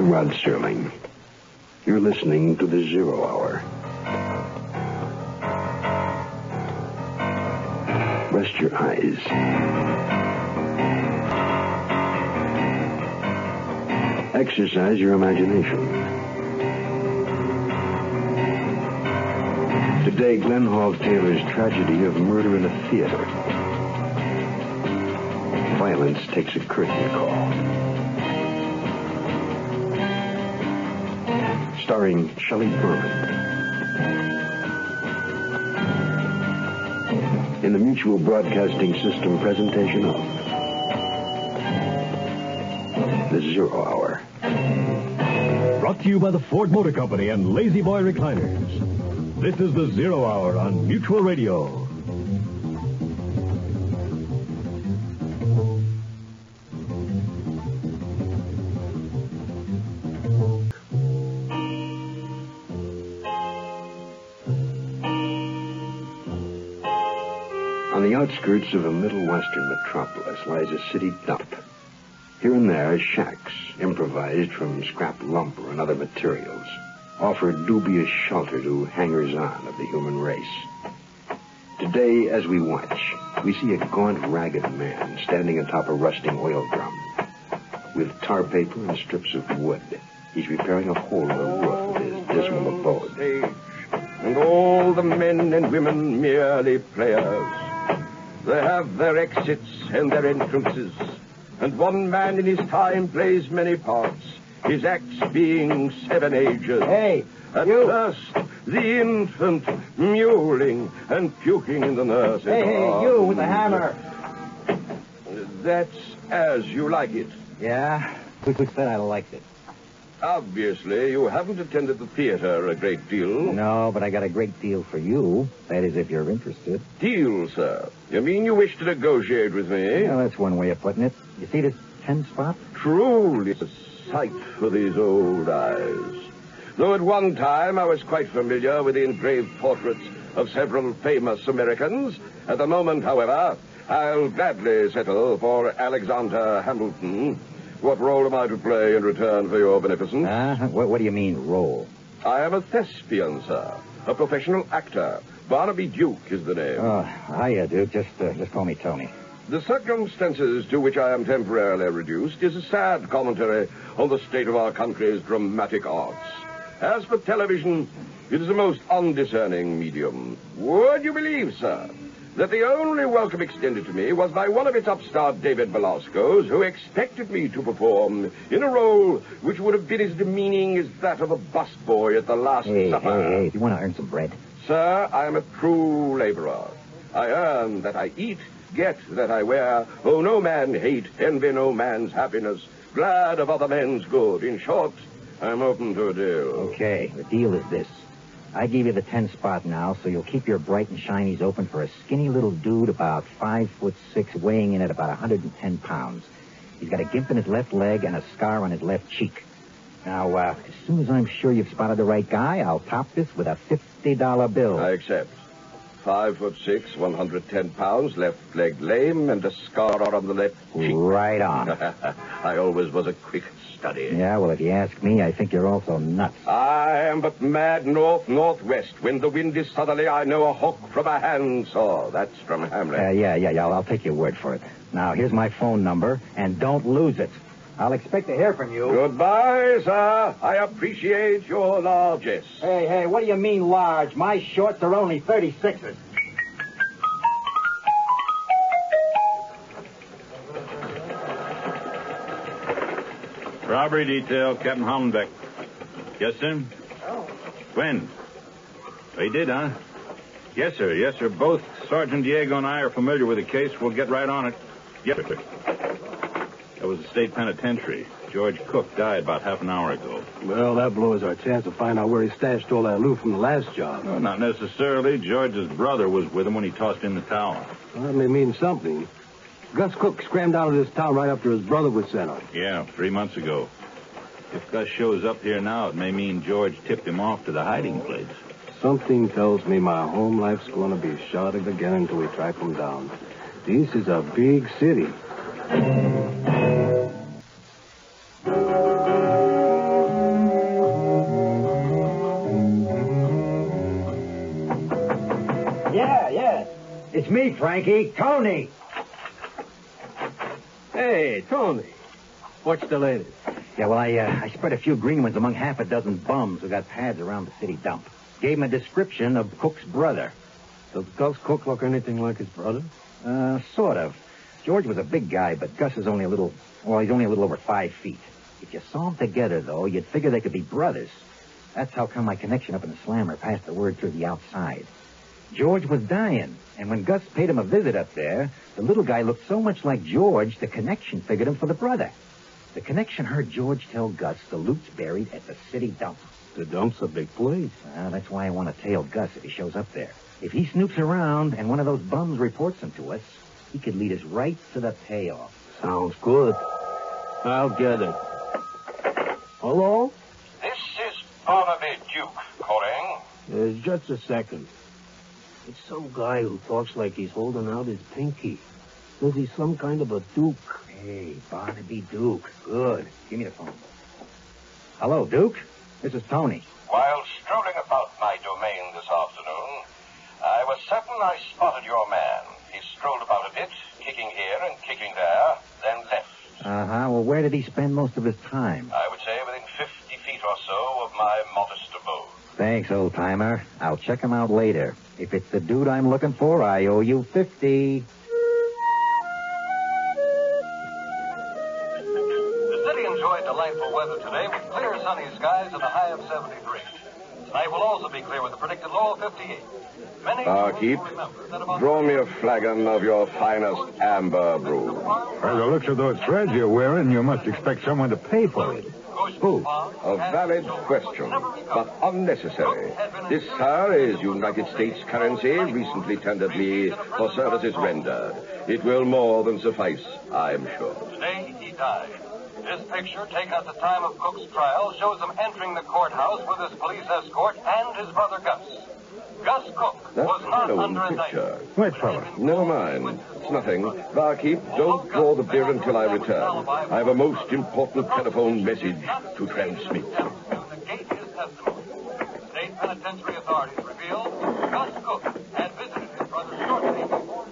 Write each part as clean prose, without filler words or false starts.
I'm Rod Serling. You're listening to the Zero Hour. Rest your eyes. Exercise your imagination. Today, Glenn Hall Taylor's tragedy of murder in a theater. Violence takes a curtain call. Starring Shelley Berman. In the Mutual Broadcasting System presentation of The Zero Hour. Brought to you by the Ford Motor Company and Lazy Boy Recliners. This is The Zero Hour on Mutual Radio. On the outskirts of a Middle Western metropolis lies a city dump. Here and there, shacks, improvised from scrap lumber and other materials, offer dubious shelter to hangers-on of the human race. Today, as we watch, we see a gaunt, ragged man standing atop a rusting oil drum. With tar paper and strips of wood, he's repairing a hole in the roof of his dismal abode. And all the men and women merely players. They have their exits and their entrances, and one man in his time plays many parts, his acts being 7 ages. Hey, At you. first, the infant, mewling and puking in the nurse's Hey, arms. you with the hammer. That's as you like it. Yeah? Who said I liked it? Obviously, you haven't attended the theater a great deal. No, but I got a great deal for you. That is, if you're interested. Deal, sir? You mean you wish to negotiate with me? Well, that's one way of putting it. You see this 10 spot? Truly a sight for these old eyes. Though at one time I was quite familiar with the engraved portraits of several famous Americans, at the moment, however, I'll gladly settle for Alexander Hamilton. What role am I to play in return for your beneficence? What do you mean, role? I am a thespian, sir. A professional actor. Barnaby Duke is the name. Oh, hiya, Duke. Just call me Tony. The circumstances to which I am temporarily reduced is a sad commentary on the state of our country's dramatic arts. As for television, it is a most undiscerning medium. Would you believe, sir, that the only welcome extended to me was by one of its upstart David Belasco's, who expected me to perform in a role which would have been as demeaning as that of a busboy at the Last Supper. Hey, you want to earn some bread? Sir, I am a true laborer. I earn that I eat, get that I wear, owe no man hate, envy no man's happiness, glad of other men's good. In short, I'm open to a deal. Okay, the deal is this. I give you the 10 spot now, so you'll keep your bright and shinies open for a skinny little dude about 5'6", weighing in at about 110 pounds. He's got a gimp in his left leg and a scar on his left cheek. Now, as soon as I'm sure you've spotted the right guy, I'll top this with a $50 bill. I accept. 5'6", 110 pounds, left leg lame, and a scar on the left cheek. Right on. I always was a quick study. Yeah, well, if you ask me, I think you're also nuts. I am but mad north-northwest. When the wind is southerly, I know a hawk from a handsaw. That's from Hamlet. Yeah, I'll take your word for it. Now, here's my phone number, and don't lose it. I'll expect to hear from you. Goodbye, sir. I appreciate your largesse. Hey, what do you mean large? My shorts are only 36s. Robbery detail, Captain Hollenbeck. Yes, sir? Oh. When? He did, huh? Yes, sir. Both Sergeant Diego and I are familiar with the case. We'll get right on it. Yes, sir. That was the state penitentiary. George Cook died about half an hour ago. Well, that blows our chance to find out where he stashed all that loot from the last job. No, not necessarily. George's brother was with him when he tossed in the towel. Well, that may mean something. Gus Cook scrammed out of this town right after his brother was sent on. Yeah, 3 months ago. If Gus shows up here now, it may mean George tipped him off to the hiding place. Something tells me my home life's going to be shot again until we track him down. This is a big city. there? It's me, Frankie. Tony. Hey, Tony. What's the latest? Yeah, well, I spread a few green ones among half a dozen bums who got pads around the city dump. Gave him a description of Cook's brother. Does Gus Cook look anything like his brother? Sort of. George was a big guy, but Gus is only a little over 5 feet. If you saw them together, though, you'd figure they could be brothers. That's how come my connection up in the slammer passed the word through the outside. George was dying, and when Gus paid him a visit up there, the little guy looked so much like George, the connection figured him for the brother. The connection heard George tell Gus the loot's buried at the city dump. The dump's a big place. Well, that's why I want to tail Gus if he shows up there. If he snoops around and one of those bums reports him to us, he could lead us right to the payoff. Sounds good. I'll get it. Hello? This is Barnaby Duke calling. Just a second. It's some guy who talks like he's holding out his pinky. Says he's some kind of a duke. Hey, Barnaby Duke. Good. Give me the phone. Hello, Duke. This is Tony. While strolling about my domain this afternoon, I was certain I spotted your man. He strolled about a bit, kicking here and kicking there, then left. Uh-huh. Well, where did he spend most of his time? I would say within 50 feet or so of my modest abode. Thanks, old-timer. I'll check him out later. If it's the dude I'm looking for, I owe you 50. The city enjoyed delightful weather today with clear sunny skies and a high of 73. Tonight will also be clear with a predicted low of 58. Barkeep, draw me a flagon of your finest amber brew. By the looks of those threads you're wearing, you must expect someone to pay for it. Who? A valid question, but unnecessary. This, sir, is United States currency recently tendered me for services rendered. It will more than suffice, I'm sure. Today he died. This picture, taken at the time of Cook's trial, shows him entering the courthouse with his police escort and his brother Gus. Gus Cook That's was not an under old indictment. picture. Wait, fella. Never mind. It's nothing. Barkeep, don't draw the beer until I return. I have a most important telephone message to transmit. To negate his testimony. State penitentiary authorities revealed Gus Cook had visited his brother shortly before.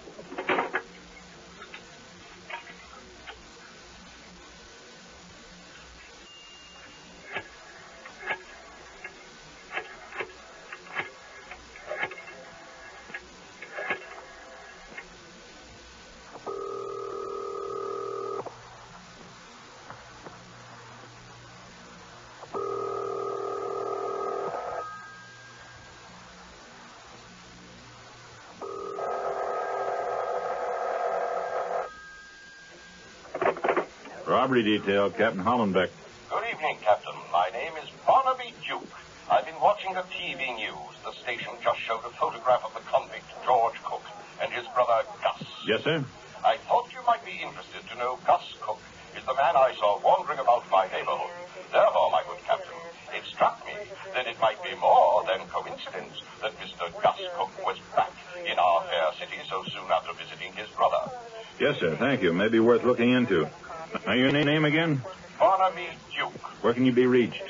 Robbery detail, Captain Hollenbeck. Good evening, Captain. My name is Barnaby Duke. I've been watching the TV news. The station just showed a photograph of the convict, George Cook, and his brother, Gus. Yes, sir? I thought you might be interested to know Gus Cook is the man I saw wandering about my neighborhood. Therefore, my good Captain, it struck me that it might be more than coincidence that Mr. Gus Cook was back in our fair city so soon after visiting his brother. Yes, sir. Thank you. Maybe worth looking into. Now, your name again? Barnaby Duke. Where can you be reached?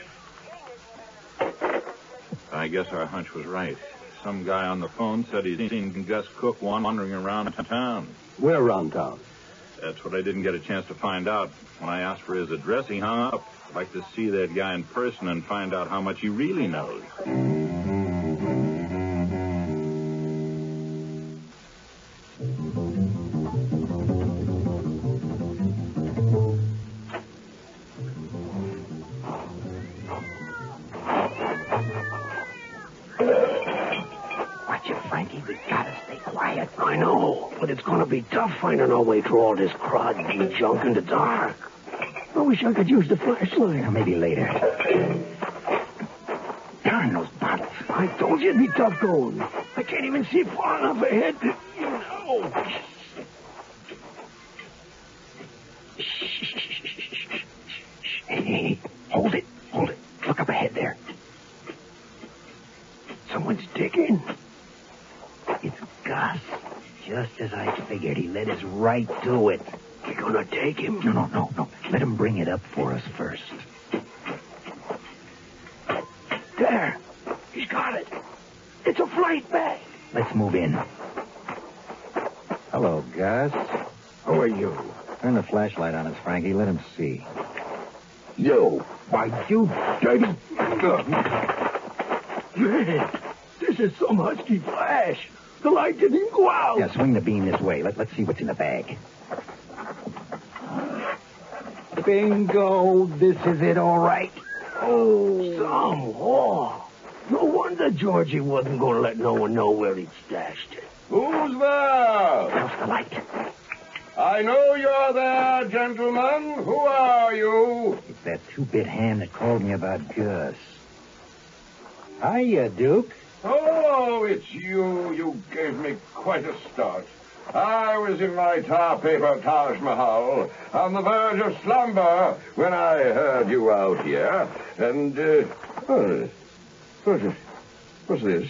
I guess our hunch was right. Some guy on the phone said he'd seen Gus Cook wandering around town. Where around town? That's what I didn't get a chance to find out. When I asked for his address, he hung up. I'd like to see that guy in person and find out how much he really knows. Watch it, Frankie. We gotta stay quiet. I know, but it's gonna be tough finding our way through all this crud junk in the dark. I wish I could use the flashlight. Or maybe later. Darn those bottles. I told you it'd be tough going. I can't even see far enough ahead. No. Hey, hold it. Look up ahead there. Someone's digging. It's Gus. Just as I figured, he led us right to it. We're gonna take him. No. Let him bring it up for us first. There. He's got it. It's a flight bag. Let's move in. Hello, Gus. How are you? Turn the flashlight on us, Frankie. Let him see. You, why, you dirty... Man, this is some husky flash. The light didn't even go out. Yeah, swing the beam this way. Let's see what's in the bag. Bingo. This is it, all right. Oh, some whore. No wonder Georgie wasn't going to let no one know where he'd stashed it. Who's there? How's the light? I know you're there, gentlemen. Who are you? It's that two-bit hand that called me about Gus. Hiya, Duke. Oh, it's you. You gave me quite a start. I was in my tar paper Taj Mahal on the verge of slumber when I heard you out here. And, what's this?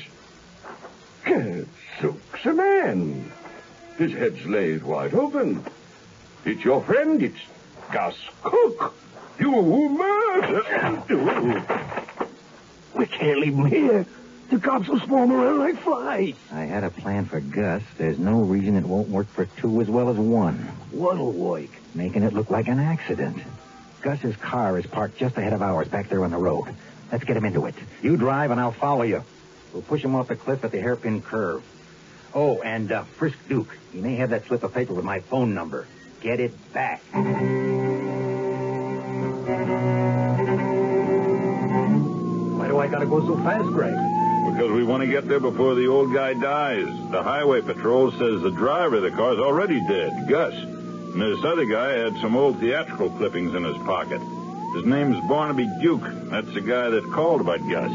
Sook's a man. His head's laid wide open. It's your friend. It's Gus Cook. You murdered. We can't leave him here. The cops will swarm around like flies. I had a plan for Gus. There's no reason it won't work for two as well as one. What'll work? Making it look like an accident. Gus's car is parked just ahead of ours back there on the road. Let's get him into it. You drive and I'll follow you. We'll push him off the cliff at the hairpin curve. Oh, and frisk Duke. He may have that slip of paper with my phone number. Get it back. Why do I gotta go so fast, Greg? Because we want to get there before the old guy dies. The highway patrol says the driver of the car's already dead, Gus. And this other guy had some old theatrical clippings in his pocket. His name's Barnaby Duke. That's the guy that called about Gus.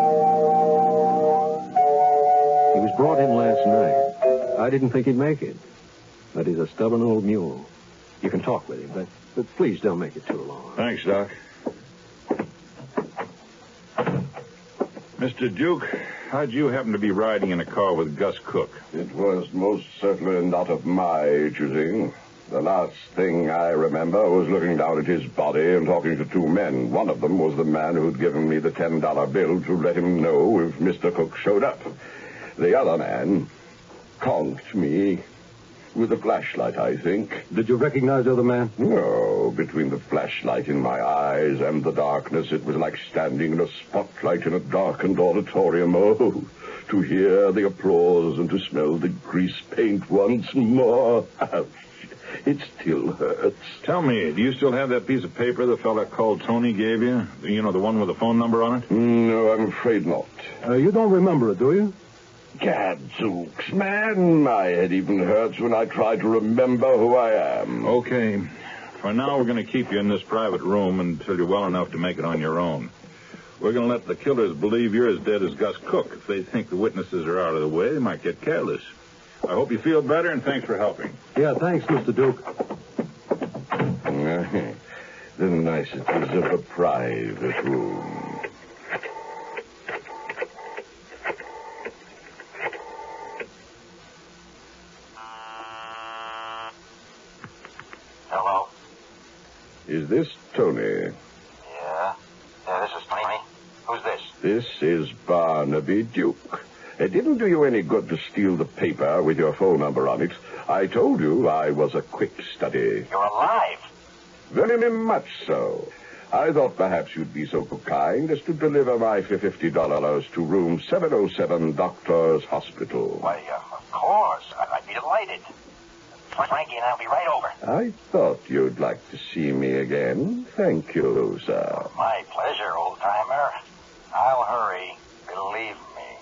He was brought in last night. I didn't think he'd make it. But he's a stubborn old mule. You can talk with him, but please don't make it too long. Thanks, Doc. Mr. Duke, how'd you happen to be riding in a car with Gus Cook? It was most certainly not of my choosing. The last thing I remember was looking down at his body and talking to two men. One of them was the man who'd given me the $10 bill to let him know if Mr. Cook showed up. The other man conked me with a flashlight, I think. Did you recognize the other man? No. Between the flashlight in my eyes and the darkness, it was like standing in a spotlight in a darkened auditorium. Oh, to hear the applause and to smell the grease paint once more. Ouch. It still hurts. Tell me, do you still have that piece of paper the fella called Tony gave you? You know, the one with the phone number on it? No, I'm afraid not. You don't remember it, do you? Gadzooks, man, my head even hurts when I try to remember who I am. Okay. For now, we're going to keep you in this private room until you're well enough to make it on your own. We're going to let the killers believe you're as dead as Gus Cook. If they think the witnesses are out of the way, they might get careless. I hope you feel better, and thanks for helping. Yeah, thanks, Mr. Duke. The niceties of a private room. Hello? Is this Tony? Yeah, this is Tony. Who's this? This is Barnaby Duke. It didn't do you any good to steal the paper with your phone number on it. I told you I was a quick study. You're alive. Very much so. I thought perhaps you'd be so kind as to deliver my $50 to room 707 Doctor's Hospital. Why, of course. I'd be delighted. Frankie and I'll be right over. I thought you'd like to see me again. Thank you, sir. My pleasure, old-timer. I'll hurry. Believe me.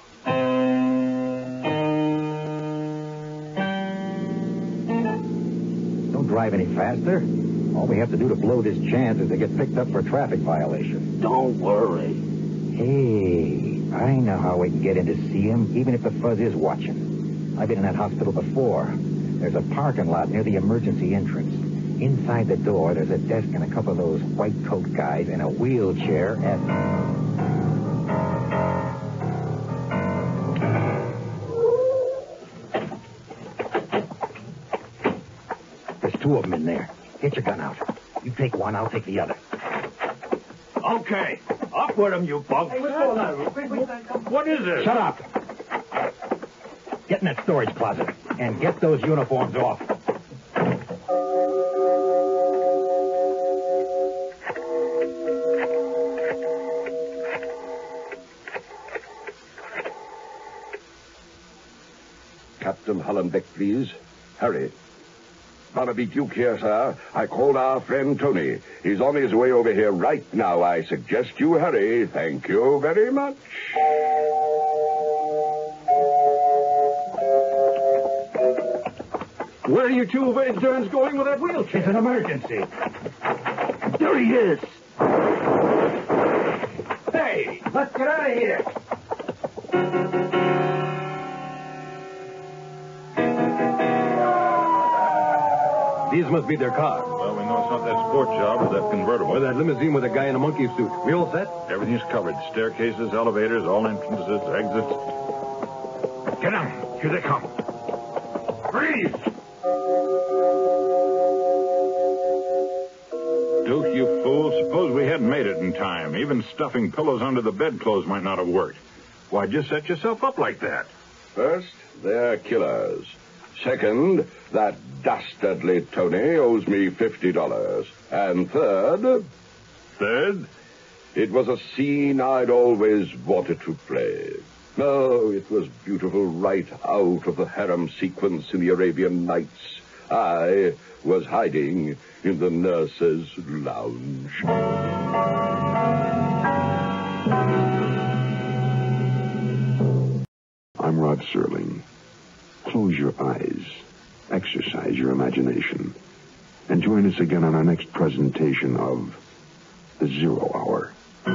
Don't drive any faster. All we have to do to blow this chance is to get picked up for a traffic violation. Don't worry. Hey, I know how we can get in to see him, even if the fuzz is watching. I've been in that hospital before. There's a parking lot near the emergency entrance. Inside the door, there's a desk and a couple of those white coat guys in a wheelchair and... There's two of them in there. Get your gun out. You take one, I'll take the other. Okay. Up with him, you bug. Hey, what's going on? What is this? Shut up. Get in that storage closet. And get those uniforms off. Captain Hollenbeck, please. Hurry. Barnaby Duke here, sir. I called our friend Tony. He's on his way over here right now. I suggest you hurry. Thank you very much. Where are you two Vaderns going with that wheelchair? It's an emergency. There he is. Hey, let's get out of here. These must be their cars. Well, we know it's not that sport job or that convertible. Or that limousine with a guy in a monkey suit. We all set? Everything's covered. Staircases, elevators, all entrances, exits. Get down. Here they come. Freeze! Duke, you fool. Suppose we hadn't made it in time. Even stuffing pillows under the bedclothes might not have worked. Why'd you set yourself up like that? First, they're killers. Second, that dastardly Tony owes me $50. And third, it was a scene I'd always wanted to play. Oh, it was beautiful right out of the harem sequence in the Arabian Nights. I was hiding in the nurse's lounge. I'm Rod Serling. Close your eyes, exercise your imagination, and join us again on our next presentation of The 0 Hour.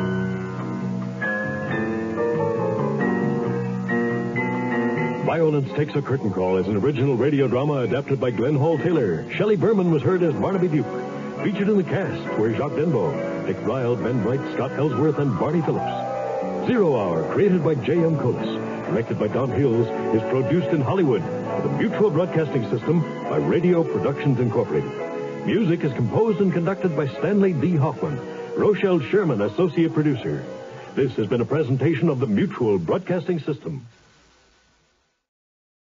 Violence Takes a Curtain Call is an original radio drama adapted by Glenn Hall Taylor. Shelley Berman was heard as Barnaby Duke. Featured in the cast were Jacques Denbo, Dick Ryle, Ben Bright, Scott Ellsworth, and Barney Phillips. 0 Hour, created by J.M. Coates, directed by Don Hills, is produced in Hollywood for the Mutual Broadcasting System by Radio Productions Incorporated. Music is composed and conducted by Stanley D. Hoffman. Rochelle Sherman, associate producer. This has been a presentation of the Mutual Broadcasting System.